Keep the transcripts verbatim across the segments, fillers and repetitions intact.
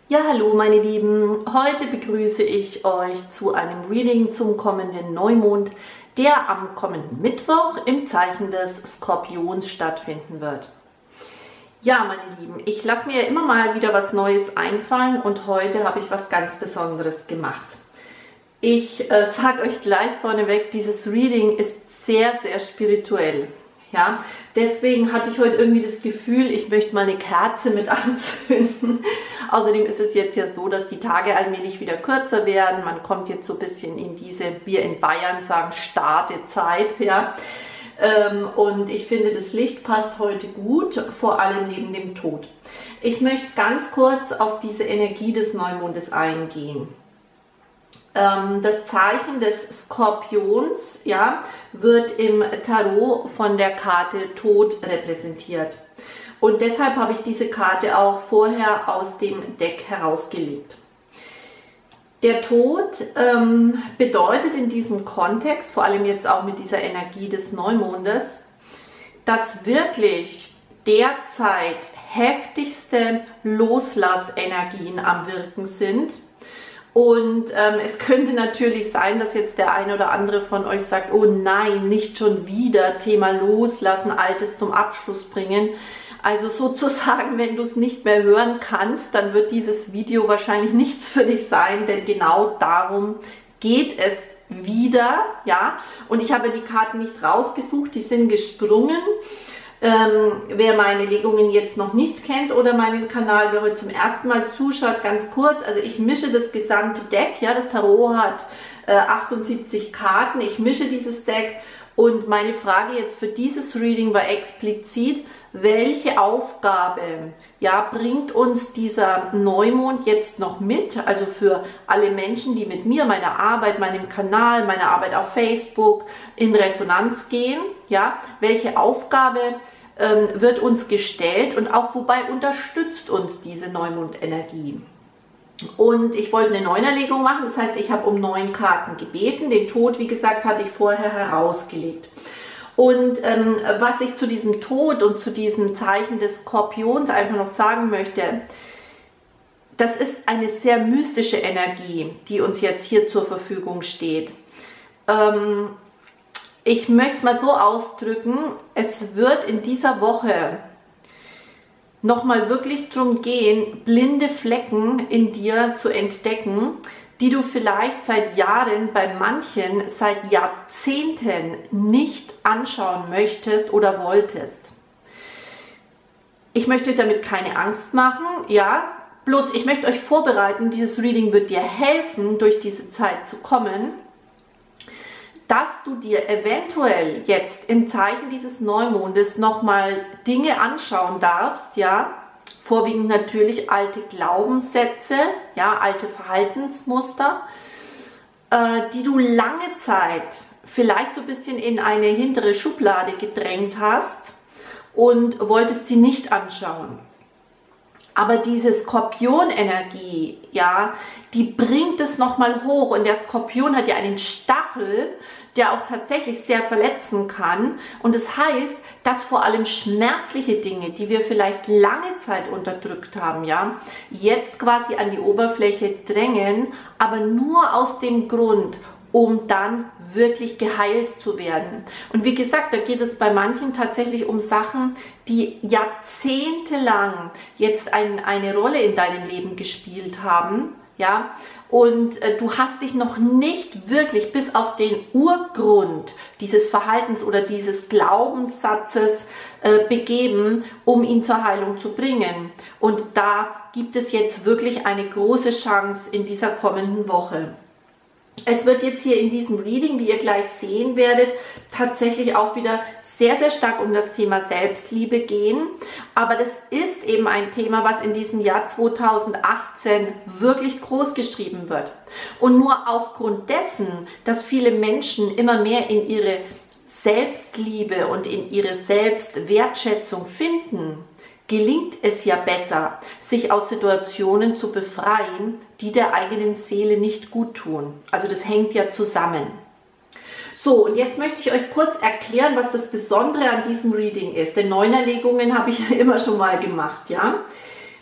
Ja, hallo meine Lieben, heute begrüße ich euch zu einem Reading zum kommenden Neumond, der am kommenden Mittwoch im Zeichen des Skorpions stattfinden wird. Ja, meine Lieben, ich lasse mir ja immer mal wieder was Neues einfallen und heute habe ich was ganz Besonderes gemacht. Ich äh, sage euch gleich vorneweg, dieses Reading ist sehr, sehr spirituell. Ja, deswegen hatte ich heute irgendwie das Gefühl, ich möchte mal eine Kerze mit anzünden. Außerdem ist es jetzt ja so, dass die Tage allmählich wieder kürzer werden. Man kommt jetzt so ein bisschen in diese, wir in Bayern sagen, Startezeit. Ja. Und ich finde, das Licht passt heute gut, vor allem neben dem Tod. Ich möchte ganz kurz auf diese Energie des Neumondes eingehen. Das Zeichen des Skorpions, ja, wird im Tarot von der Karte Tod repräsentiert. Und deshalb habe ich diese Karte auch vorher aus dem Deck herausgelegt. Der Tod ähm, bedeutet in diesem Kontext, vor allem jetzt auch mit dieser Energie des Neumondes, dass wirklich derzeit heftigste Loslassenergien am Wirken sind. Und ähm, es könnte natürlich sein, dass jetzt der eine oder andere von euch sagt, oh nein, nicht schon wieder Thema Loslassen, Altes zum Abschluss bringen. Also sozusagen, wenn du es nicht mehr hören kannst, dann wird dieses Video wahrscheinlich nichts für dich sein, denn genau darum geht es wieder. Ja? Und ich habe die Karten nicht rausgesucht, die sind gesprungen. Ähm, wer meine Legungen jetzt noch nicht kennt oder meinen Kanal, wer heute zum ersten Mal zuschaut, ganz kurz, also ich mische das gesamte Deck, ja, das Tarot hat äh, achtundsiebzig Karten, ich mische dieses Deck und meine Frage jetzt für dieses Reading war explizit, welche Aufgabe, ja, bringt uns dieser Neumond jetzt noch mit, also für alle Menschen, die mit mir, meiner Arbeit, meinem Kanal, meiner Arbeit auf Facebook in Resonanz gehen, ja, welche Aufgabe ähm, wird uns gestellt und auch wobei unterstützt uns diese Neumondenergie. Und ich wollte eine Neunerlegung machen, das heißt, ich habe um neun Karten gebeten, den Tod, wie gesagt, hatte ich vorher herausgelegt. Und ähm, was ich zu diesem Tod und zu diesem Zeichen des Skorpions einfach noch sagen möchte, das ist eine sehr mystische Energie, die uns jetzt hier zur Verfügung steht. Ähm, ich möchte es mal so ausdrücken, es wird in dieser Woche nochmal wirklich darum gehen, blinde Flecken in dir zu entdecken, die du vielleicht seit Jahren, bei manchen seit Jahrzehnten nicht anschauen möchtest oder wolltest. Ich möchte euch damit keine Angst machen, ja, bloß ich möchte euch vorbereiten, dieses Reading wird dir helfen, durch diese Zeit zu kommen, dass du dir eventuell jetzt im Zeichen dieses Neumondes nochmal Dinge anschauen darfst, ja, vorwiegend natürlich alte Glaubenssätze, ja, alte Verhaltensmuster, äh, die du lange Zeit vielleicht so ein bisschen in eine hintere Schublade gedrängt hast und wolltest sie nicht anschauen. Aber diese Skorpionenergie, ja, die bringt es nochmal hoch und der Skorpion hat ja einen Stachel, der auch tatsächlich sehr verletzen kann und das heißt, dass vor allem schmerzliche Dinge, die wir vielleicht lange Zeit unterdrückt haben, ja, jetzt quasi an die Oberfläche drängen, aber nur aus dem Grund, um dann wirklich geheilt zu werden. Und wie gesagt, da geht es bei manchen tatsächlich um Sachen, die jahrzehntelang jetzt ein, eine Rolle in deinem Leben gespielt haben, ja, und äh, du hast dich noch nicht wirklich bis auf den Urgrund dieses Verhaltens oder dieses Glaubenssatzes äh, begeben, um ihn zur Heilung zu bringen. Und da gibt es jetzt wirklich eine große Chance in dieser kommenden Woche. Es wird jetzt hier in diesem Reading, wie ihr gleich sehen werdet, tatsächlich auch wieder sehr, sehr stark um das Thema Selbstliebe gehen. Aber das ist eben ein Thema, was in diesem Jahr zweitausendachtzehn wirklich groß geschrieben wird. Und nur aufgrund dessen, dass viele Menschen immer mehr in ihre Selbstliebe und in ihre Selbstwertschätzung finden, gelingt es ja besser, sich aus Situationen zu befreien, die der eigenen Seele nicht gut tun. Also das hängt ja zusammen. So, und jetzt möchte ich euch kurz erklären, was das Besondere an diesem Reading ist. Denn Neunerlegungen habe ich ja immer schon mal gemacht, ja.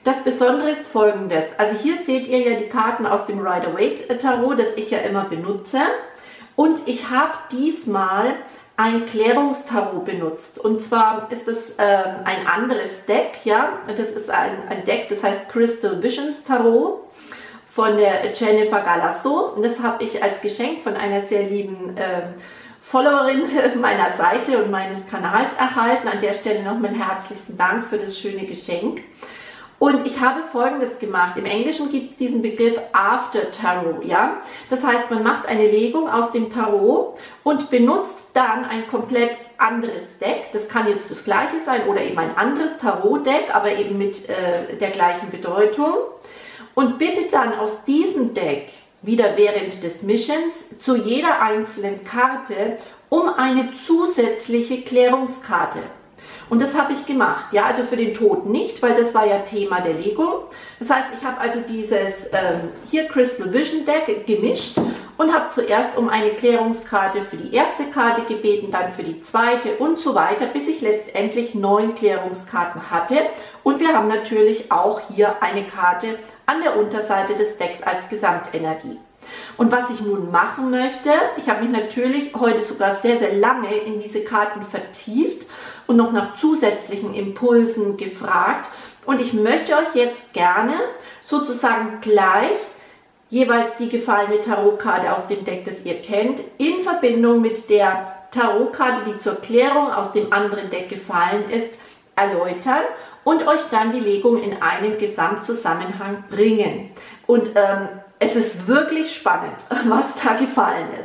Das Besondere ist Folgendes. Also hier seht ihr ja die Karten aus dem Rider-Waite-Tarot, das ich ja immer benutze. Und ich habe diesmal ein Klärungstarot benutzt. Und zwar ist das ähm, ein anderes Deck. Ja? Das ist ein, ein Deck, das heißt Crystal Visions Tarot von der Jennifer Galasso. Und das habe ich als Geschenk von einer sehr lieben ähm, Followerin meiner Seite und meines Kanals erhalten. An der Stelle nochmal herzlichen Dank für das schöne Geschenk. Und ich habe Folgendes gemacht. Im Englischen gibt es diesen Begriff After Tarot. Ja? Das heißt, man macht eine Legung aus dem Tarot und benutzt dann ein komplett anderes Deck. Das kann jetzt das gleiche sein oder eben ein anderes Tarot-Deck, aber eben mit äh, der gleichen Bedeutung. Und bittet dann aus diesem Deck wieder während des Mischens zu jeder einzelnen Karte um eine zusätzliche Klärungskarte. Und das habe ich gemacht, ja, also für den Tod nicht, weil das war ja Thema der Legung. Das heißt, ich habe also dieses ähm, hier Crystal Vision Deck gemischt und habe zuerst um eine Klärungskarte für die erste Karte gebeten, dann für die zweite und so weiter, bis ich letztendlich neun Klärungskarten hatte. Und wir haben natürlich auch hier eine Karte an der Unterseite des Decks als Gesamtenergie. Und was ich nun machen möchte, ich habe mich natürlich heute sogar sehr, sehr lange in diese Karten vertieft und noch nach zusätzlichen Impulsen gefragt. Und ich möchte euch jetzt gerne sozusagen gleich jeweils die gefallene Tarotkarte aus dem Deck, das ihr kennt, in Verbindung mit der Tarotkarte, die zur Klärung aus dem anderen Deck gefallen ist, erläutern und euch dann die Legung in einen Gesamtzusammenhang bringen. Und ähm, es ist wirklich spannend, was da gefallen ist.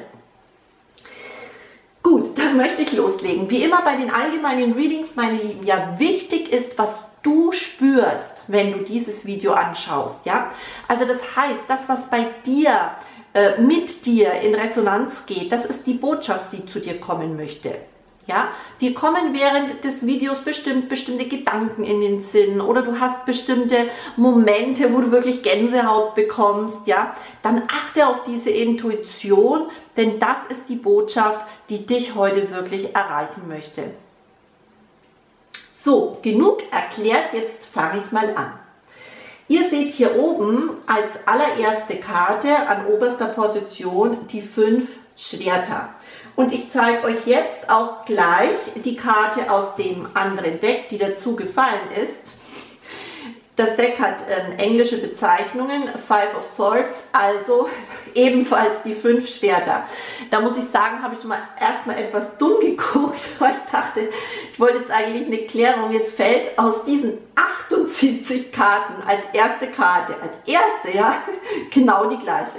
Gut, dann möchte ich loslegen. Wie immer bei den allgemeinen Readings, meine Lieben, ja, wichtig ist, was du spürst, wenn du dieses Video anschaust. Ja? Also das heißt, das, was bei dir, äh, mit dir in Resonanz geht, das ist die Botschaft, die zu dir kommen möchte. Ja, dir kommen während des Videos bestimmt bestimmte Gedanken in den Sinn oder du hast bestimmte Momente, wo du wirklich Gänsehaut bekommst, ja, dann achte auf diese Intuition, denn das ist die Botschaft, die dich heute wirklich erreichen möchte. So, genug erklärt, jetzt fange ich mal an. Ihr seht hier oben als allererste Karte an oberster Position die fünf Schwerter. Und ich zeige euch jetzt auch gleich die Karte aus dem anderen Deck, die dazu gefallen ist. Das Deck hat äh, englische Bezeichnungen, Five of Swords, also ebenfalls die fünf Schwerter. Da muss ich sagen, habe ich schon mal erstmal etwas dumm geguckt, weil ich dachte, ich wollte jetzt eigentlich eine Klärung. Jetzt fällt aus diesen achtundsiebzig Karten als erste Karte, als erste, ja, genau die gleiche.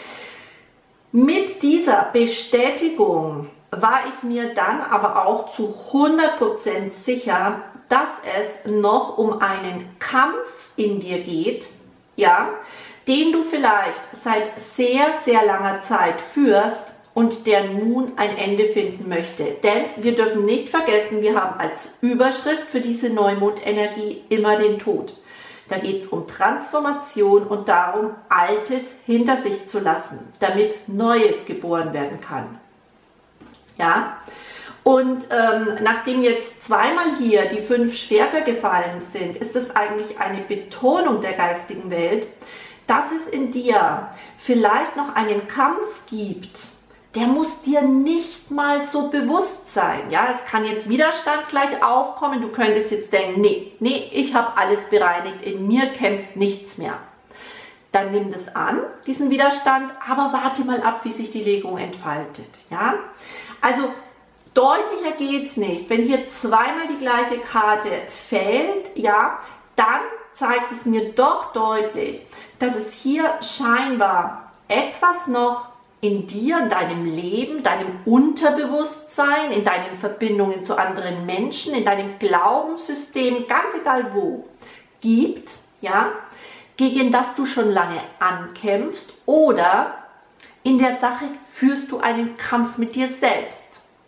Mit dieser Bestätigung war ich mir dann aber auch zu hundert Prozent sicher, dass es noch um einen Kampf in dir geht, ja, den du vielleicht seit sehr, sehr langer Zeit führst und der nun ein Ende finden möchte. Denn wir dürfen nicht vergessen, wir haben als Überschrift für diese Neumondenergie immer den Tod. Da geht es um Transformation und darum, Altes hinter sich zu lassen, damit Neues geboren werden kann. Ja, und ähm, nachdem jetzt zweimal hier die fünf Schwerter gefallen sind, ist es eigentlich eine Betonung der geistigen Welt, dass es in dir vielleicht noch einen Kampf gibt, der muss dir nicht mal so bewusst sein. Ja, es kann jetzt Widerstand gleich aufkommen. Du könntest jetzt denken, nee, nee, ich habe alles bereinigt, in mir kämpft nichts mehr. Dann nimm das an, diesen Widerstand, aber warte mal ab, wie sich die Legung entfaltet. Ja, also deutlicher geht es nicht. Wenn hier zweimal die gleiche Karte fällt, ja, dann zeigt es mir doch deutlich, dass es hier scheinbar etwas noch in dir, in deinem Leben, deinem Unterbewusstsein, in deinen Verbindungen zu anderen Menschen, in deinem Glaubenssystem, ganz egal wo, gibt, ja, gegen das du schon lange ankämpfst oder in der Sache führst du einen Kampf mit dir selbst.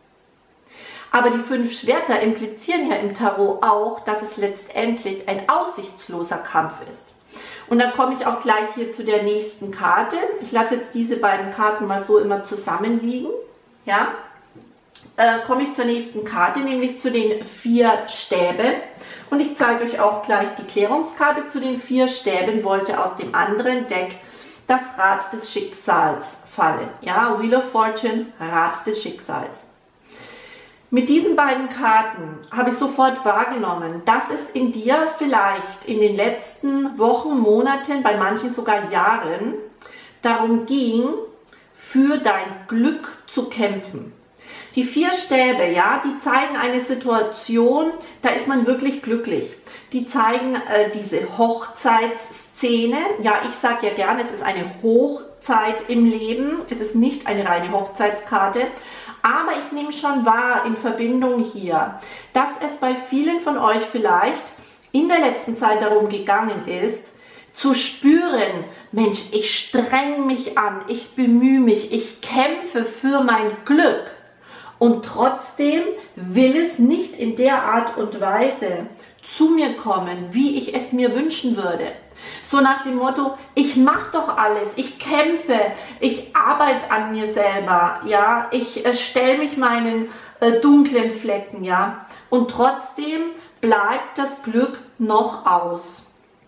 Aber die fünf Schwerter implizieren ja im Tarot auch, dass es letztendlich ein aussichtsloser Kampf ist. Und dann komme ich auch gleich hier zu der nächsten Karte. Ich lasse jetzt diese beiden Karten mal so immer zusammenliegen. Ja? äh, komme ich zur nächsten Karte, nämlich zu den vier Stäben. Und ich zeige euch auch gleich die Klärungskarte zu den vier Stäben, wollte aus dem anderen Deck das Rad des Schicksals fallen. Ja, Wheel of Fortune, Rad des Schicksals. Mit diesen beiden Karten habe ich sofort wahrgenommen, dass es in dir vielleicht in den letzten Wochen, Monaten, bei manchen sogar Jahren, darum ging, für dein Glück zu kämpfen. Die vier Stäbe, ja, die zeigen eine Situation, da ist man wirklich glücklich. Die zeigen äh, diese Hochzeitsszene. Ja, ich sage ja gerne, es ist eine Hochzeit im Leben. Es ist nicht eine reine Hochzeitskarte. Aber ich nehme schon wahr in Verbindung hier, dass es bei vielen von euch vielleicht in der letzten Zeit darum gegangen ist, zu spüren, Mensch, ich streng mich an, ich bemühe mich, ich kämpfe für mein Glück. Und trotzdem will es nicht in der Art und Weise zu mir kommen, wie ich es mir wünschen würde. So nach dem Motto, ich mache doch alles, ich kämpfe, ich arbeite an mir selber, ja, ich äh, stelle mich meinen äh, dunklen Flecken, ja, und trotzdem bleibt das Glück noch aus.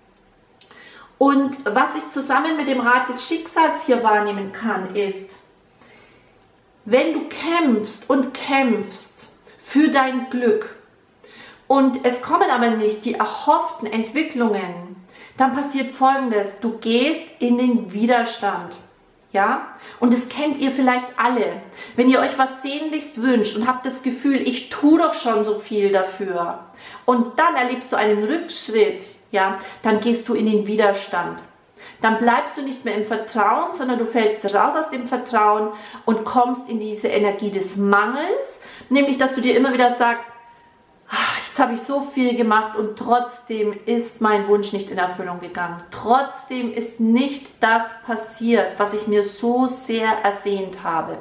Und was ich zusammen mit dem Rad des Schicksals hier wahrnehmen kann, ist, wenn du kämpfst und kämpfst für dein Glück und es kommen aber nicht die erhofften Entwicklungen, dann passiert Folgendes: Du gehst in den Widerstand. Ja? Und das kennt ihr vielleicht alle. Wenn ihr euch was sehnlichst wünscht und habt das Gefühl, ich tue doch schon so viel dafür, und dann erlebst du einen Rückschritt, ja, dann gehst du in den Widerstand. Dann bleibst du nicht mehr im Vertrauen, sondern du fällst raus aus dem Vertrauen und kommst in diese Energie des Mangels, nämlich dass du dir immer wieder sagst, jetzt habe ich so viel gemacht und trotzdem ist mein Wunsch nicht in Erfüllung gegangen. Trotzdem ist nicht das passiert, was ich mir so sehr ersehnt habe.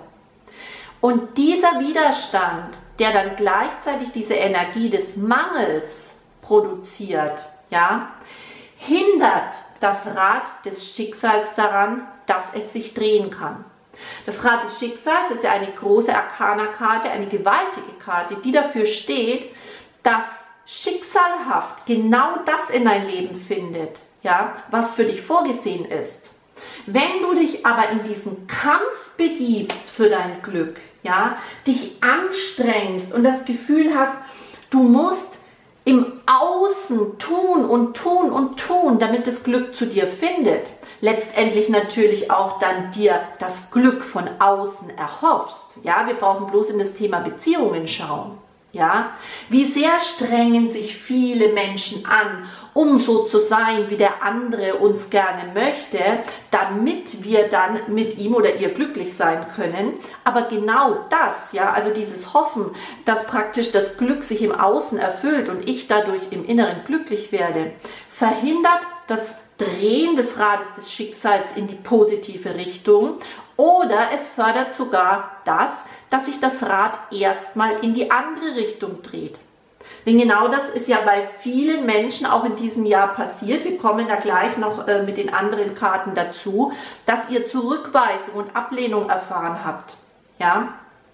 Und dieser Widerstand, der dann gleichzeitig diese Energie des Mangels produziert, ja, hindert das Rad des Schicksals daran, dass es sich drehen kann. Das Rad des Schicksals ist ja eine große Arkana-Karte, eine gewaltige Karte, die dafür steht, dass schicksalhaft genau das in dein Leben findet, ja, was für dich vorgesehen ist. Wenn du dich aber in diesen Kampf begibst für dein Glück, ja, dich anstrengst und das Gefühl hast, du musst im Außen tun und tun und tun, damit das Glück zu dir findet, letztendlich natürlich auch dann dir das Glück von außen erhoffst. Ja, wir brauchen bloß in das Thema Beziehungen schauen. Ja, wie sehr strengen sich viele Menschen an, um so zu sein, wie der andere uns gerne möchte, damit wir dann mit ihm oder ihr glücklich sein können. Aber genau das, ja, also dieses Hoffen, dass praktisch das Glück sich im Außen erfüllt und ich dadurch im Inneren glücklich werde, verhindert das Drehen des Rades des Schicksals in die positive Richtung, oder es fördert sogar das, dass sich das Rad erstmal in die andere Richtung dreht. Denn genau das ist ja bei vielen Menschen auch in diesem Jahr passiert. Wir kommen da gleich noch äh, mit den anderen Karten dazu, dass ihr Zurückweisung und Ablehnung erfahren habt. Ja?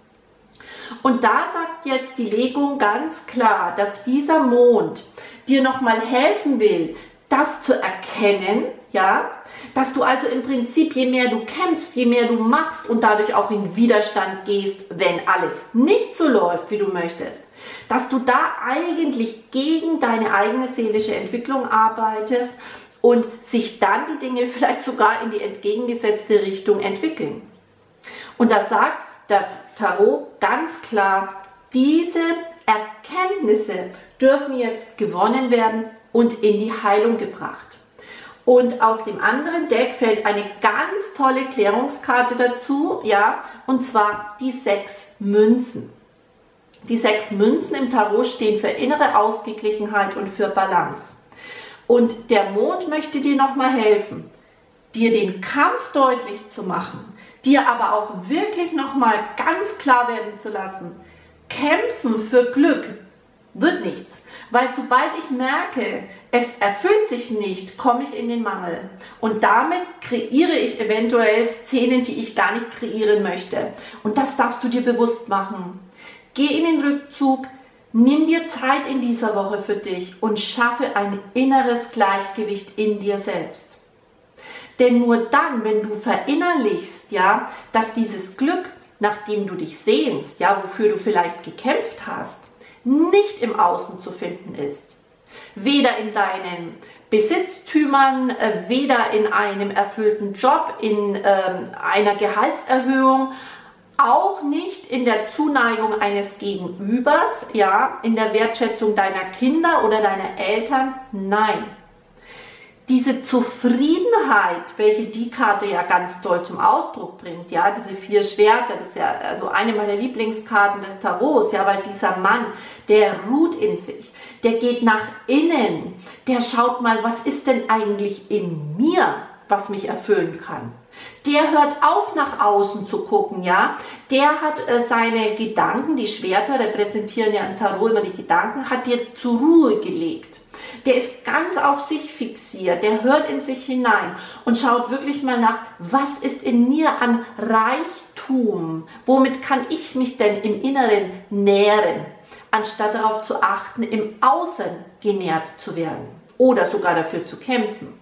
Und da sagt jetzt die Legung ganz klar, dass dieser Mond dir nochmal helfen will, das zu erkennen, ja, dass du also im Prinzip, je mehr du kämpfst, je mehr du machst und dadurch auch in Widerstand gehst, wenn alles nicht so läuft, wie du möchtest, dass du da eigentlich gegen deine eigene seelische Entwicklung arbeitest und sich dann die Dinge vielleicht sogar in die entgegengesetzte Richtung entwickeln. Und das sagt das Tarot ganz klar, diese Erkenntnisse dürfen jetzt gewonnen werden und in die Heilung gebracht. Und aus dem anderen Deck fällt eine ganz tolle Klärungskarte dazu, ja, und zwar die sechs Münzen. Die sechs Münzen im Tarot stehen für innere Ausgeglichenheit und für Balance. Und der Mond möchte dir nochmal helfen, dir den Kampf deutlich zu machen, dir aber auch wirklich nochmal ganz klar werden zu lassen, kämpfen für Glück wird nichts, weil sobald ich merke, es erfüllt sich nicht, komme ich in den Mangel und damit kreiere ich eventuell Szenen, die ich gar nicht kreieren möchte. Und das darfst du dir bewusst machen. Geh in den Rückzug, nimm dir Zeit in dieser Woche für dich und schaffe ein inneres Gleichgewicht in dir selbst. Denn nur dann, wenn du verinnerlichst, ja, dass dieses Glück, nach dem du dich sehnst, ja, wofür du vielleicht gekämpft hast, nicht im Außen zu finden ist, weder in deinen Besitztümern, äh, weder in einem erfüllten Job, in ähm, einer Gehaltserhöhung, auch nicht in der Zuneigung eines Gegenübers, ja, in der Wertschätzung deiner Kinder oder deiner Eltern, nein. Diese Zufriedenheit, welche die Karte ja ganz toll zum Ausdruck bringt, ja, diese vier Schwerter, das ist ja also eine meiner Lieblingskarten des Tarots, ja, weil dieser Mann, der ruht in sich, der geht nach innen, der schaut mal, was ist denn eigentlich in mir, was mich erfüllen kann. Der hört auf, nach außen zu gucken, ja. Der hat äh, seine Gedanken, die Schwerter repräsentieren ja im Tarot immer die Gedanken, hat dir zur Ruhe gelegt. Der ist ganz auf sich fixiert, der hört in sich hinein und schaut wirklich mal nach, was ist in mir an Reichtum, womit kann ich mich denn im Inneren nähren, anstatt darauf zu achten, im Außen genährt zu werden oder sogar dafür zu kämpfen.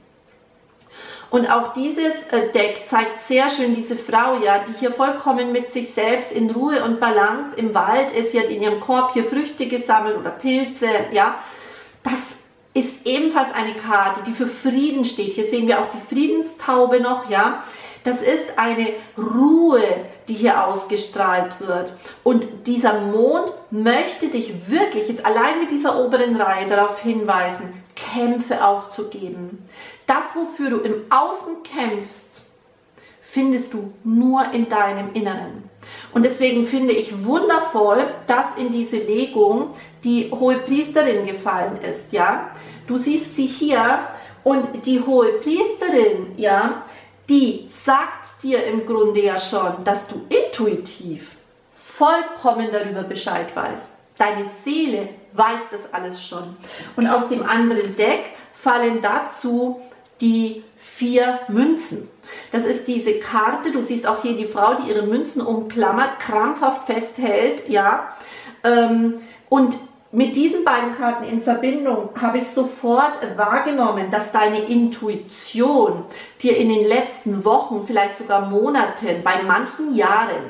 Und auch dieses Deck zeigt sehr schön diese Frau, ja, die hier vollkommen mit sich selbst in Ruhe und Balance im Wald ist. Sie hat in ihrem Korb hier Früchte gesammelt oder Pilze, ja. Das ist ebenfalls eine Karte, die für Frieden steht. Hier sehen wir auch die Friedenstaube noch, ja. Das ist eine Ruhe, die hier ausgestrahlt wird. Und dieser Mond möchte dich wirklich jetzt allein mit dieser oberen Reihe darauf hinweisen, Kämpfe aufzugeben. Das, wofür du im Außen kämpfst, findest du nur in deinem Inneren. Und deswegen finde ich wundervoll, dass in diese Legung die Hohepriesterin gefallen ist, ja. Du siehst sie hier und die Hohepriesterin, ja, die sagt dir im Grunde ja schon, dass du intuitiv vollkommen darüber Bescheid weißt. Deine Seele weiß das alles schon. Und aus dem anderen Deck fallen dazu die vier Münzen. Das ist diese Karte, du siehst auch hier die Frau, die ihre Münzen umklammert, krampfhaft festhält, ja. Und mit diesen beiden Karten in Verbindung habe ich sofort wahrgenommen, dass deine Intuition dir in den letzten Wochen, vielleicht sogar Monaten, bei manchen Jahren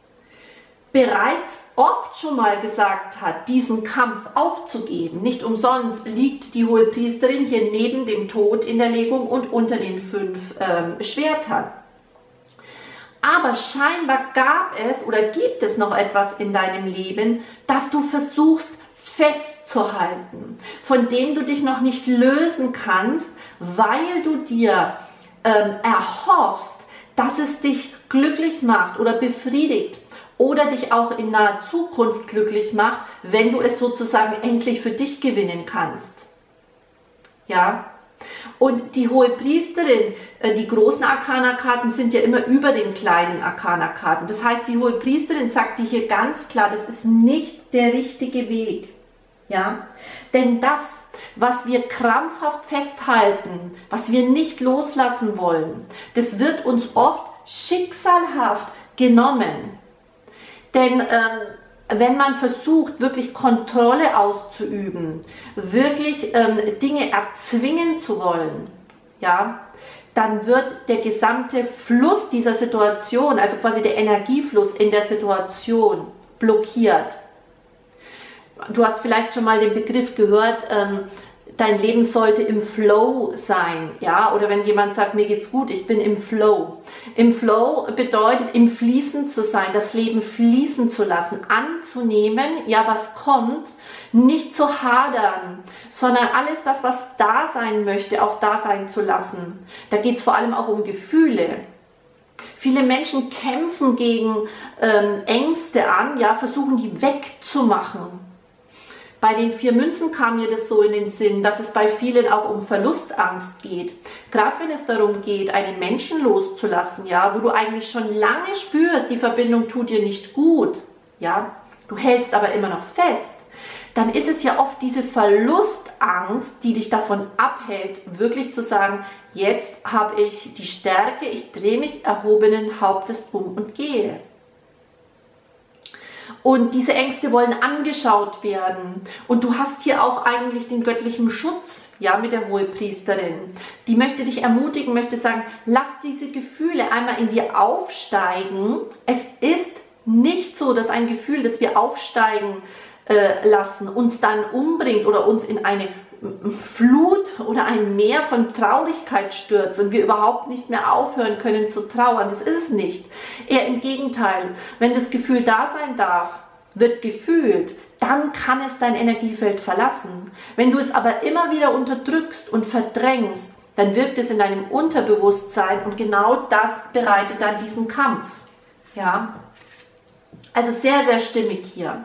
bereits oft schon mal gesagt hat, diesen Kampf aufzugeben. Nicht umsonst liegt die Hohepriesterin hier neben dem Tod in der Legung und unter den fünf ähm, Schwertern. Aber scheinbar gab es oder gibt es noch etwas in deinem Leben, das du versuchst festzuhalten, von dem du dich noch nicht lösen kannst, weil du dir ähm, erhoffst, dass es dich glücklich macht oder befriedigt oder dich auch in naher Zukunft glücklich macht, wenn du es sozusagen endlich für dich gewinnen kannst. Ja? Und die Hohepriesterin, die großen Arkana-Karten sind ja immer über den kleinen Arkana-Karten. Das heißt, die Hohepriesterin sagt dir hier ganz klar, das ist nicht der richtige Weg. Ja? Denn das, was wir krampfhaft festhalten, was wir nicht loslassen wollen, das wird uns oft schicksalhaft genommen. Denn ähm, wenn man versucht, wirklich Kontrolle auszuüben, wirklich ähm, Dinge erzwingen zu wollen, ja, dann wird der gesamte Fluss dieser Situation, also quasi der Energiefluss in der Situation, blockiert. Du hast vielleicht schon mal den Begriff gehört, ähm, dein Leben sollte im Flow sein, ja, oder wenn jemand sagt, mir geht's gut, ich bin im Flow. Im Flow bedeutet, im Fließen zu sein, das Leben fließen zu lassen, anzunehmen, ja, was kommt, nicht zu hadern, sondern alles das, was da sein möchte, auch da sein zu lassen. Da geht es vor allem auch um Gefühle. Viele Menschen kämpfen gegen ähm, Ängste an, ja, versuchen die wegzumachen. Bei den vier Münzen kam mir das so in den Sinn, dass es bei vielen auch um Verlustangst geht. Gerade wenn es darum geht, einen Menschen loszulassen, ja, wo du eigentlich schon lange spürst, die Verbindung tut dir nicht gut, ja, du hältst aber immer noch fest, dann ist es ja oft diese Verlustangst, die dich davon abhält, wirklich zu sagen, jetzt habe ich die Stärke, ich drehe mich erhobenen Hauptes um und gehe. Und diese Ängste wollen angeschaut werden. Und du hast hier auch eigentlich den göttlichen Schutz, ja, mit der Hohepriesterin. Die möchte dich ermutigen, möchte sagen, lass diese Gefühle einmal in dir aufsteigen. Es ist nicht so, dass ein Gefühl, das wir aufsteigen äh, lassen, uns dann umbringt oder uns in eine Flut oder ein Meer von Traurigkeit stürzt und wir überhaupt nicht mehr aufhören können zu trauern. Das ist es nicht. Eher im Gegenteil. Wenn das Gefühl da sein darf, wird gefühlt, dann kann es dein Energiefeld verlassen. Wenn du es aber immer wieder unterdrückst und verdrängst, dann wirkt es in deinem Unterbewusstsein und genau das bereitet dann diesen Kampf. Ja? Also sehr, sehr stimmig hier.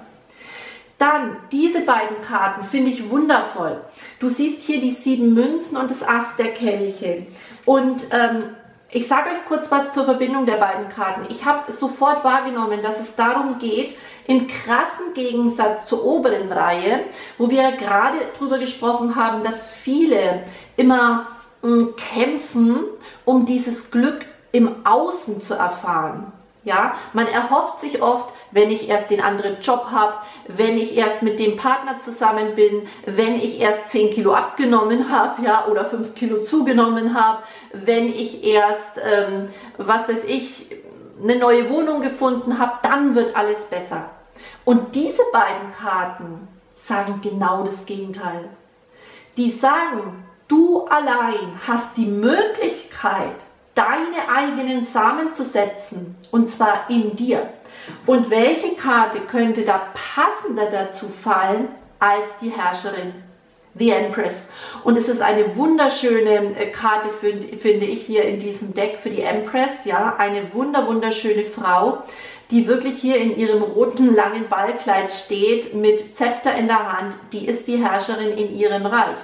Dann, diese beiden Karten finde ich wundervoll. Du siehst hier die sieben Münzen und das Ass der Kelche. Und ähm, ich sage euch kurz was zur Verbindung der beiden Karten. Ich habe sofort wahrgenommen, dass es darum geht, im krassen Gegensatz zur oberen Reihe, wo wir gerade darüber gesprochen haben, dass viele immer mh, kämpfen, um dieses Glück im Außen zu erfahren. Ja, man erhofft sich oft, wenn ich erst den anderen Job habe, wenn ich erst mit dem Partner zusammen bin, wenn ich erst zehn Kilo abgenommen habe, ja, oder fünf Kilo zugenommen habe, wenn ich erst, ähm, was weiß ich, eine neue Wohnung gefunden habe, dann wird alles besser. Und diese beiden Karten sagen genau das Gegenteil. Die sagen, du allein hast die Möglichkeit, deine eigenen Samen zu setzen, und zwar in dir. Und welche Karte könnte da passender dazu fallen als die Herrscherin, The Empress? Und es ist eine wunderschöne Karte, finde ich, hier in diesem Deck für die Empress. Ja, eine wunder wunderschöne Frau, die wirklich hier in ihrem roten langen Ballkleid steht, mit Zepter in der Hand. Die ist die Herrscherin in ihrem Reich.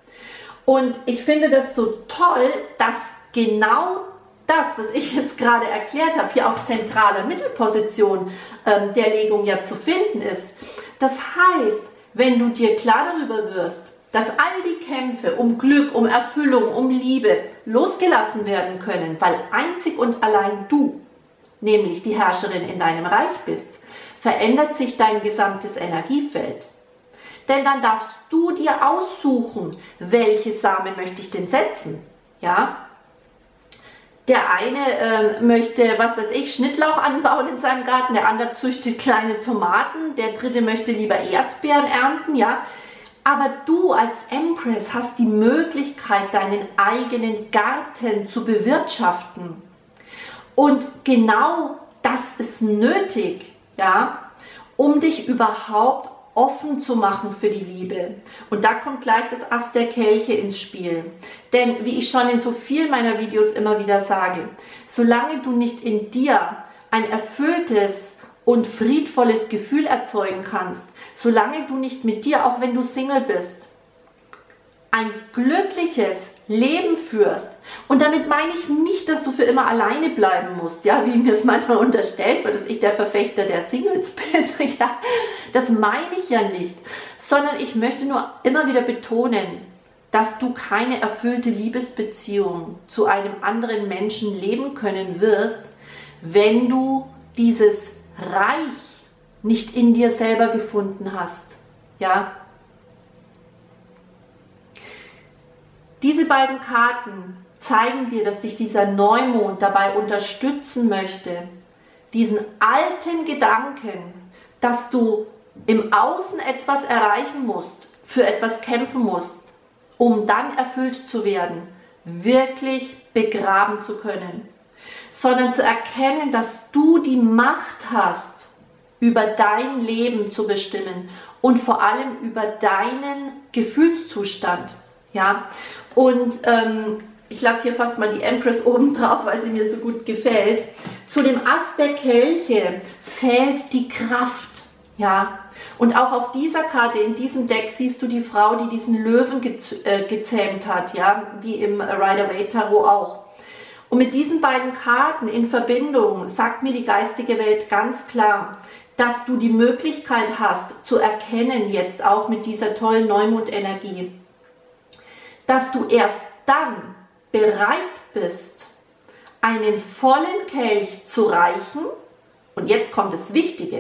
Und ich finde das so toll, dass genau das, was ich jetzt gerade erklärt habe, hier auf zentraler Mittelposition ähm, der Legung ja zu finden ist. Das heißt, wenn du dir klar darüber wirst, dass all die Kämpfe um Glück, um Erfüllung, um Liebe losgelassen werden können, weil einzig und allein du, nämlich die Herrscherin in deinem Reich bist, verändert sich dein gesamtes Energiefeld. Denn dann darfst du dir aussuchen, welche Samen möchte ich denn setzen, ja? Der eine äh, möchte, was weiß ich, Schnittlauch anbauen in seinem Garten, der andere züchtet kleine Tomaten, der dritte möchte lieber Erdbeeren ernten, ja. Aber du als Empress hast die Möglichkeit, deinen eigenen Garten zu bewirtschaften. Und genau das ist nötig, ja, um dich überhaupt offen zu machen für die Liebe. Und da kommt gleich das Ass der Kelche ins Spiel. Denn wie ich schon in so vielen meiner Videos immer wieder sage, solange du nicht in dir ein erfülltes und friedvolles Gefühl erzeugen kannst, solange du nicht mit dir, auch wenn du Single bist, ein glückliches Leben führst. Und damit meine ich nicht, dass du für immer alleine bleiben musst, ja, wie mir es manchmal unterstellt wird, dass ich der Verfechter der Singles bin. Ja, das meine ich ja nicht, sondern ich möchte nur immer wieder betonen, dass du keine erfüllte Liebesbeziehung zu einem anderen Menschen leben können wirst, wenn du dieses Reich nicht in dir selber gefunden hast. Ja, diese beiden Karten zeigen dir, dass dich dieser Neumond dabei unterstützen möchte, diesen alten Gedanken, dass du im Außen etwas erreichen musst, für etwas kämpfen musst, um dann erfüllt zu werden, wirklich begraben zu können, sondern zu erkennen, dass du die Macht hast, über dein Leben zu bestimmen und vor allem über deinen Gefühlszustand. Ja, und ähm, ich lasse hier fast mal die Empress oben drauf, weil sie mir so gut gefällt. Zu dem Ass der Kelche fehlt die Kraft. Ja, und auch auf dieser Karte, in diesem Deck, siehst du die Frau, die diesen Löwen gez äh, gezähmt hat, ja, wie im Rider-Waite-Tarot auch. Und mit diesen beiden Karten in Verbindung sagt mir die geistige Welt ganz klar, dass du die Möglichkeit hast zu erkennen, jetzt auch mit dieser tollen Neumondenergie, dass du erst dann bereit bist, einen vollen Kelch zu reichen. Und jetzt kommt das Wichtige.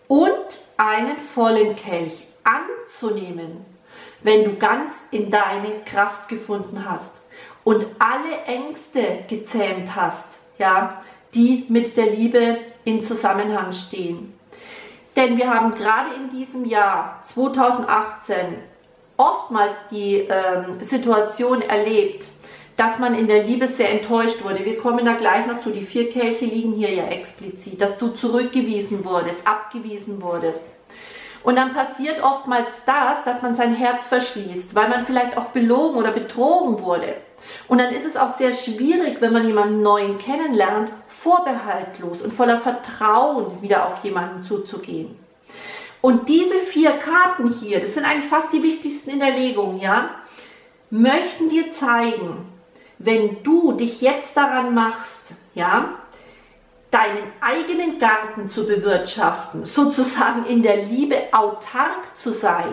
und einen vollen Kelch anzunehmen, wenn du ganz in deine Kraft gefunden hast und alle Ängste gezähmt hast, ja, die mit der Liebe in Zusammenhang stehen. Denn wir haben gerade in diesem Jahr zweitausendachtzehn oftmals die ähm, Situation erlebt, dass man in der Liebe sehr enttäuscht wurde. Wir kommen da gleich noch zu, die vier Kelche liegen hier ja explizit, dass du zurückgewiesen wurdest, abgewiesen wurdest. Und dann passiert oftmals das, dass man sein Herz verschließt, weil man vielleicht auch belogen oder betrogen wurde. Und dann ist es auch sehr schwierig, wenn man jemanden Neuen kennenlernt, vorbehaltlos und voller Vertrauen wieder auf jemanden zuzugehen. Und diese vier Karten hier, das sind eigentlich fast die wichtigsten in der Legung, ja, möchten dir zeigen, wenn du dich jetzt daran machst, ja, deinen eigenen Garten zu bewirtschaften, sozusagen in der Liebe autark zu sein,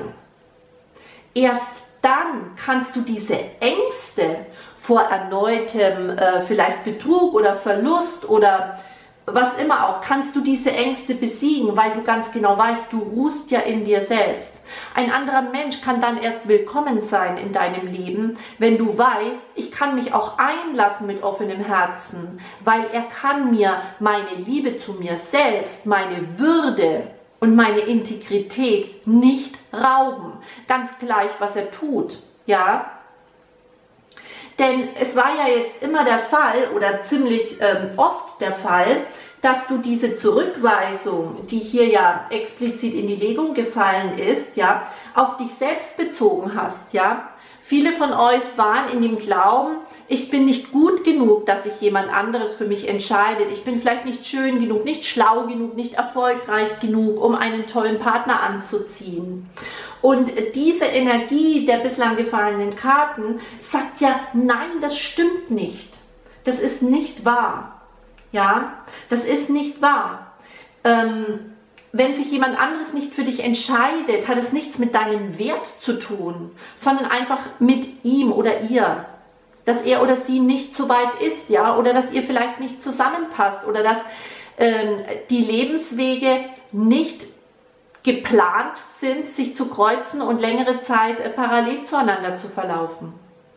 erst dann kannst du diese Ängste vor erneutem äh, vielleicht Betrug oder Verlust oder was immer auch, kannst du diese Ängste besiegen, weil du ganz genau weißt, du ruhst ja in dir selbst. Ein anderer Mensch kann dann erst willkommen sein in deinem Leben, wenn du weißt, ich kann mich auch einlassen mit offenem Herzen, weil er kann mir meine Liebe zu mir selbst, meine Würde und meine Integrität nicht rauben. Ganz gleich, was er tut, ja. Denn es war ja jetzt immer der Fall oder ziemlich ähm, oft der Fall, dass du diese Zurückweisung, die hier ja explizit in die Legung gefallen ist, ja, auf dich selbst bezogen hast, ja. Viele von euch waren in dem Glauben, ich bin nicht gut genug, dass sich jemand anderes für mich entscheidet. Ich bin vielleicht nicht schön genug, nicht schlau genug, nicht erfolgreich genug, um einen tollen Partner anzuziehen. Und diese Energie der bislang gefallenen Karten sagt ja, nein, das stimmt nicht. Das ist nicht wahr. Ja, das ist nicht wahr. Ähm, wenn sich jemand anderes nicht für dich entscheidet, hat es nichts mit deinem Wert zu tun, sondern einfach mit ihm oder ihr. Dass er oder sie nicht so weit ist, ja, oder dass ihr vielleicht nicht zusammenpasst oder dass ähm, die Lebenswege nicht geplant sind, sich zu kreuzen und längere Zeit äh, parallel zueinander zu verlaufen.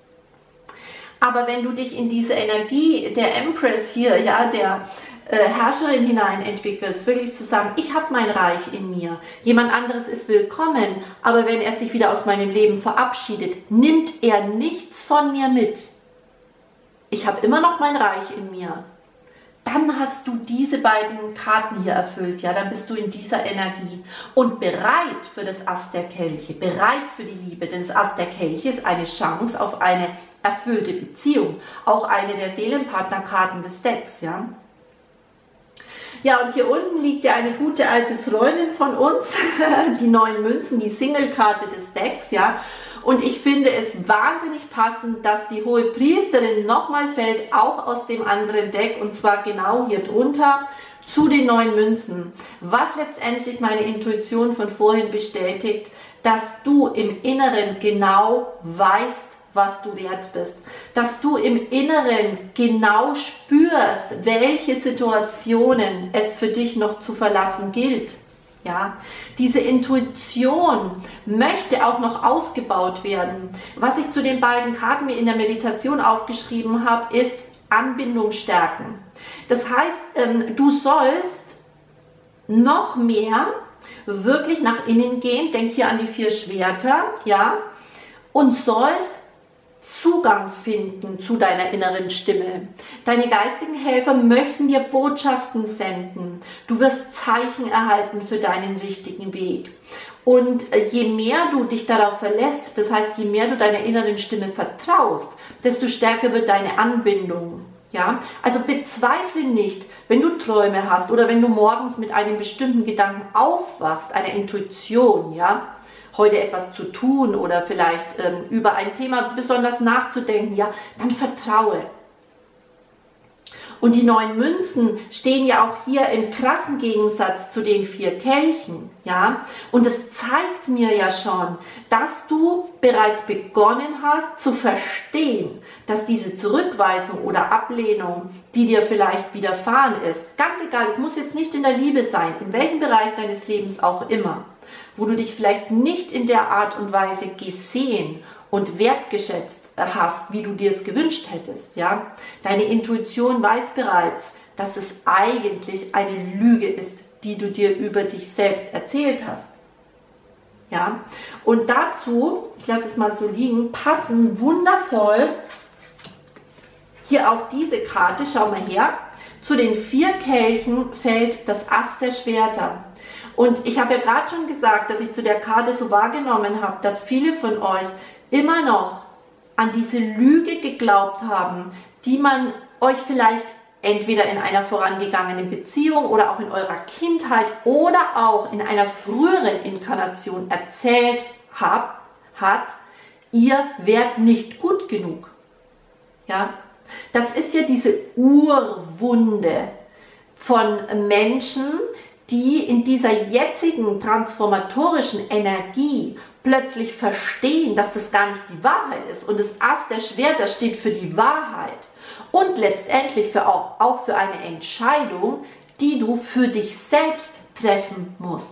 Aber wenn du dich in diese Energie der Empress hier, ja, der äh, Herrscherin hinein entwickelst, wirklich zu sagen, ich habe mein Reich in mir, jemand anderes ist willkommen, aber wenn er sich wieder aus meinem Leben verabschiedet, nimmt er nichts von mir mit. Ich habe immer noch mein Reich in mir. Dann hast du diese beiden Karten hier erfüllt, ja, dann bist du in dieser Energie und bereit für das Ass der Kelche, bereit für die Liebe, denn das Ass der Kelche ist eine Chance auf eine erfüllte Beziehung, auch eine der Seelenpartnerkarten des Decks, ja. Ja, und hier unten liegt ja eine gute alte Freundin von uns, die neuen Münzen, die Single-Karte des Decks, ja. Und ich finde es wahnsinnig passend, dass die Hohe Priesterin nochmal fällt, auch aus dem anderen Deck, und zwar genau hier drunter zu den neuen Münzen. Was letztendlich meine Intuition von vorhin bestätigt, dass du im Inneren genau weißt, was du wert bist. Dass du im Inneren genau spürst, welche Situationen es für dich noch zu verlassen gilt. Ja, diese Intuition möchte auch noch ausgebaut werden. Was ich zu den beiden Karten mir in der Meditation aufgeschrieben habe, ist Anbindung stärken. Das heißt, ähm, du sollst noch mehr wirklich nach innen gehen, denk hier an die vier Schwerter, ja, und sollst Zugang finden zu deiner inneren Stimme. Deine geistigen Helfer möchten dir Botschaften senden. Du wirst Zeichen erhalten für deinen richtigen Weg. Und je mehr du dich darauf verlässt, das heißt, je mehr du deiner inneren Stimme vertraust, desto stärker wird deine Anbindung. Ja? Also bezweifle nicht, wenn du Träume hast oder wenn du morgens mit einem bestimmten Gedanken aufwachst, einer Intuition, ja, heute etwas zu tun oder vielleicht ähm, über ein Thema besonders nachzudenken, ja, dann vertraue. Und die neun Münzen stehen ja auch hier im krassen Gegensatz zu den vier Kelchen, ja. Und es zeigt mir ja schon, dass du bereits begonnen hast zu verstehen, dass diese Zurückweisung oder Ablehnung, die dir vielleicht widerfahren ist, ganz egal, es muss jetzt nicht in der Liebe sein, in welchem Bereich deines Lebens auch immer, wo du dich vielleicht nicht in der Art und Weise gesehen und wertgeschätzt hast, wie du dir es gewünscht hättest, ja. Deine Intuition weiß bereits, dass es eigentlich eine Lüge ist, die du dir über dich selbst erzählt hast, ja. Und dazu, ich lasse es mal so liegen, passen wundervoll hier auch diese Karte, schau mal her, zu den vier Kelchen fällt das Ass der Schwerter. Und ich habe ja gerade schon gesagt, dass ich zu der Karte so wahrgenommen habe, dass viele von euch immer noch an diese Lüge geglaubt haben, die man euch vielleicht entweder in einer vorangegangenen Beziehung oder auch in eurer Kindheit oder auch in einer früheren Inkarnation erzählt hab, hat, ihr wärt nicht gut genug. Ja, das ist ja diese Urwunde von Menschen, die in dieser jetzigen transformatorischen Energie plötzlich verstehen, dass das gar nicht die Wahrheit ist. Und das Ass der Schwerter steht für die Wahrheit und letztendlich für auch, auch für eine Entscheidung, die du für dich selbst treffen musst.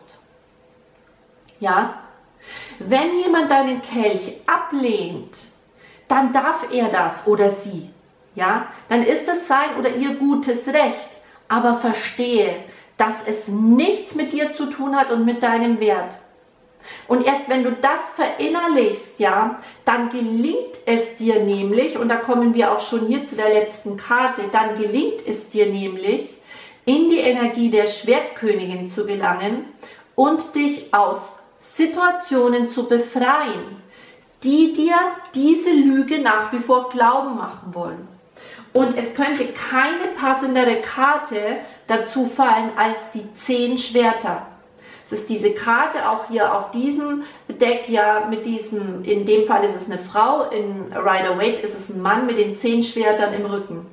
Ja? Wenn jemand deinen Kelch ablehnt, dann darf er das oder sie. Ja? Dann ist es sein oder ihr gutes Recht. Aber verstehe, dass es nichts mit dir zu tun hat und mit deinem Wert. Und erst wenn du das verinnerlichst, ja, dann gelingt es dir nämlich, und da kommen wir auch schon hier zu der letzten Karte, dann gelingt es dir nämlich, in die Energie der Schwertkönigin zu gelangen und dich aus Situationen zu befreien, die dir diese Lüge nach wie vor glauben machen wollen. Und es könnte keine passendere Karte dazu fallen als die zehn Schwerter. Es ist diese Karte auch hier auf diesem Deck, ja, mit diesem, in dem Fall ist es eine Frau, in Rider-Waite ist es ein Mann mit den zehn Schwertern im Rücken.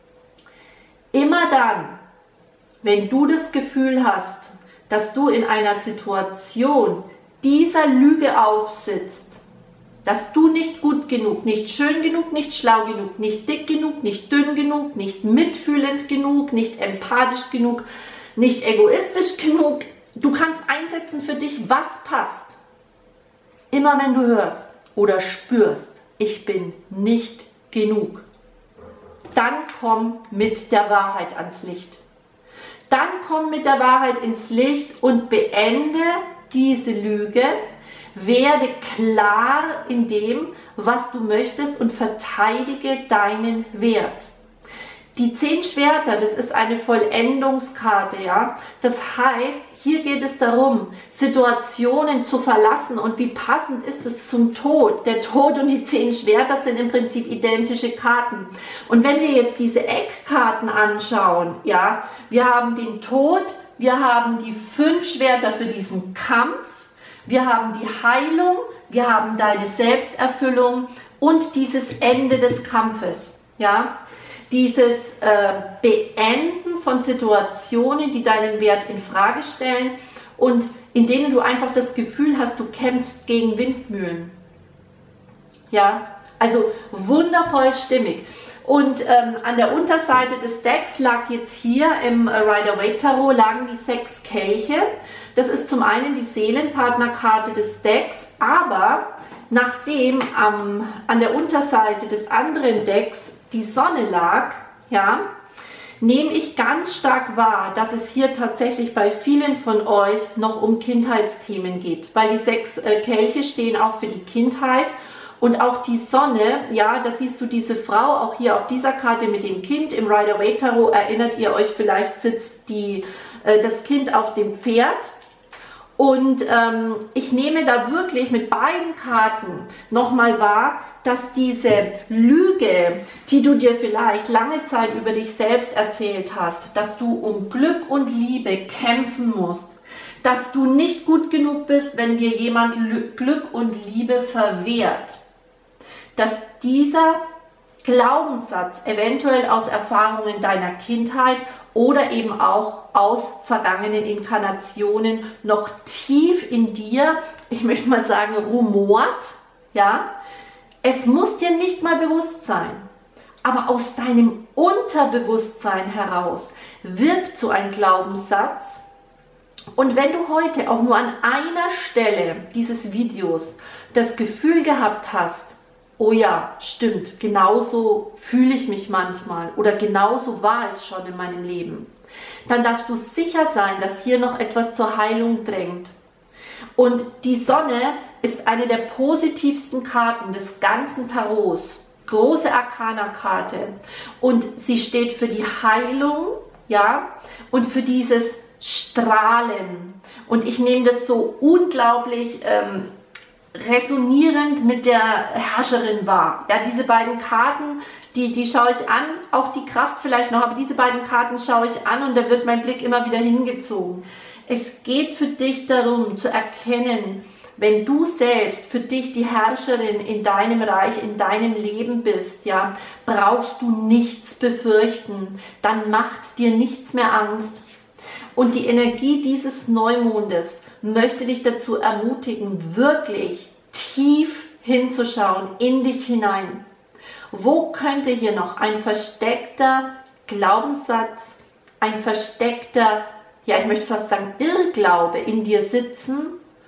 Immer dann, wenn du das Gefühl hast, dass du in einer Situation dieser Lüge aufsitzt, dass du nicht gut genug, nicht schön genug, nicht schlau genug, nicht dick genug, nicht dünn genug, nicht mitfühlend genug, nicht empathisch genug, nicht egoistisch genug, du kannst einsetzen für dich, was passt. Immer wenn du hörst oder spürst, ich bin nicht genug, dann komm mit der Wahrheit ans Licht. Dann komm mit der Wahrheit ins Licht und beende diese Lüge. Werde klar in dem, was du möchtest und verteidige deinen Wert. Die zehn Schwerter, das ist eine Vollendungskarte, ja. Das heißt, hier geht es darum, Situationen zu verlassen, und wie passend ist es zum Tod? Der Tod und die zehn Schwerter sind im Prinzip identische Karten. Und wenn wir jetzt diese Eckkarten anschauen, ja, wir haben den Tod, wir haben die fünf Schwerter für diesen Kampf, wir haben die Heilung, wir haben deine Selbsterfüllung und dieses Ende des Kampfes, ja, dieses äh, Beenden von Situationen, die deinen Wert in Frage stellen und in denen du einfach das Gefühl hast, du kämpfst gegen Windmühlen. Ja, also wundervoll stimmig. Und ähm, an der Unterseite des Decks lag jetzt hier im Rider-Waite-Tarot lagen die sechs Kelche. Das ist zum einen die Seelenpartnerkarte des Decks, aber nachdem ähm, an der Unterseite des anderen Decks die Sonne lag, ja, nehme ich ganz stark wahr, dass es hier tatsächlich bei vielen von euch noch um Kindheitsthemen geht, weil die sechs äh, Kelche stehen auch für die Kindheit. Und auch die Sonne, ja, da siehst du diese Frau auch hier auf dieser Karte mit dem Kind. Im Rider-Waite-Tarot erinnert ihr euch vielleicht, sitzt die, äh, das Kind auf dem Pferd. Und ähm, ich nehme da wirklich mit beiden Karten nochmal wahr, dass diese Lüge, die du dir vielleicht lange Zeit über dich selbst erzählt hast, dass du um Glück und Liebe kämpfen musst, dass du nicht gut genug bist, wenn dir jemand Glück und Liebe verwehrt, dass dieser Glaubenssatz, eventuell aus Erfahrungen deiner Kindheit oder eben auch aus vergangenen Inkarnationen noch tief in dir, ich möchte mal sagen, rumort, ja. Es muss dir nicht mal bewusst sein, aber aus deinem Unterbewusstsein heraus wirkt so ein Glaubenssatz. Und wenn du heute auch nur an einer Stelle dieses Videos das Gefühl gehabt hast, oh ja, stimmt, genauso fühle ich mich manchmal oder genauso war es schon in meinem Leben, dann darfst du sicher sein, dass hier noch etwas zur Heilung drängt. Und die Sonne ist eine der positivsten Karten des ganzen Tarots, große Arkana-Karte, und sie steht für die Heilung, ja, und für dieses Strahlen. Und ich nehme das so unglaublich ähm, resonierend mit der Herrscherin wahr. Ja, diese beiden Karten, die, die schaue ich an, auch die Kraft vielleicht noch, aber diese beiden Karten schaue ich an und da wird mein Blick immer wieder hingezogen. Es geht für dich darum zu erkennen, wenn du selbst für dich die Herrscherin in deinem Reich, in deinem Leben bist, ja, brauchst du nichts befürchten, dann macht dir nichts mehr Angst. Und die Energie dieses Neumondes möchte dich dazu ermutigen, wirklich tief hinzuschauen, in dich hinein. Wo könnte hier noch ein versteckter Glaubenssatz, ein versteckter, ja, ich möchte fast sagen, Irrglaube in dir sitzen,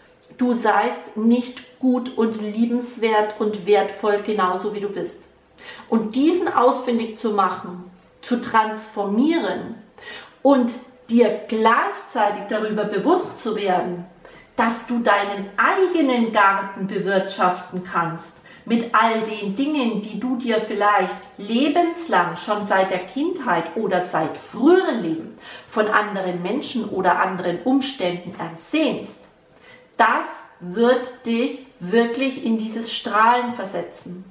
du seist nicht gut und liebenswert und wertvoll, genauso wie du bist. Und diesen ausfindig zu machen, zu transformieren und dir gleichzeitig darüber bewusst zu werden, dass du deinen eigenen Garten bewirtschaften kannst mit all den Dingen, die du dir vielleicht lebenslang schon seit der Kindheit oder seit früheren Leben von anderen Menschen oder anderen Umständen ersehnst. Das wird dich wirklich in dieses Strahlen versetzen.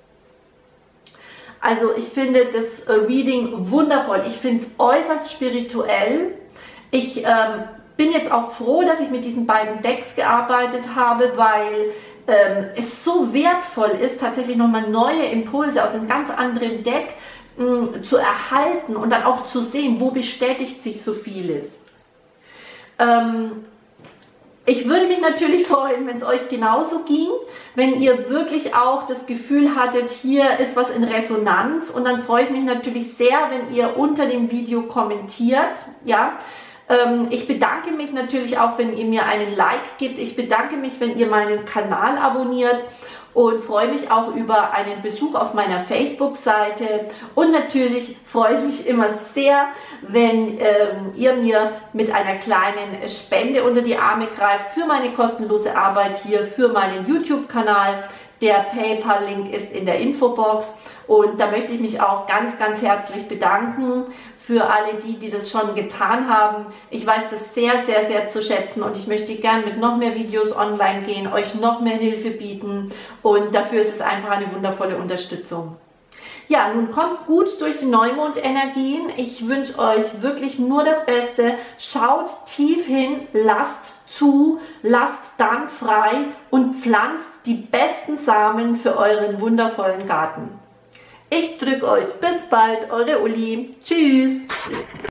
Also ich finde das Reading wundervoll. Ich finde es äußerst spirituell. Ich ähm, bin jetzt auch froh, dass ich mit diesen beiden Decks gearbeitet habe, weil ähm, es so wertvoll ist, tatsächlich nochmal neue Impulse aus einem ganz anderen Deck mh, zu erhalten und dann auch zu sehen, wo bestätigt sich so vieles. Ähm, Ich würde mich natürlich freuen, wenn es euch genauso ging, wenn ihr wirklich auch das Gefühl hattet, hier ist was in Resonanz, und dann freue ich mich natürlich sehr, wenn ihr unter dem Video kommentiert, ja. Ähm, ich bedanke mich natürlich auch, wenn ihr mir einen Like gibt, ich bedanke mich, wenn ihr meinen Kanal abonniert und freue mich auch über einen Besuch auf meiner Facebook-Seite, und natürlich freue ich mich immer sehr, wenn ähm, ihr mir mit einer kleinen Spende unter die Arme greift für meine kostenlose Arbeit hier, für meinen YouTube-Kanal. Der PayPal-Link ist in der Infobox, und da möchte ich mich auch ganz, ganz herzlich bedanken für alle die, die das schon getan haben. Ich weiß das sehr, sehr, sehr zu schätzen, und ich möchte gern mit noch mehr Videos online gehen, euch noch mehr Hilfe bieten, und dafür ist es einfach eine wundervolle Unterstützung. Ja, nun kommt gut durch die Neumondenergien. Ich wünsche euch wirklich nur das Beste. Schaut tief hin, lasst zu, lasst dann frei und pflanzt die besten Samen für euren wundervollen Garten. Ich drücke euch. Bis bald, eure Uli. Tschüss.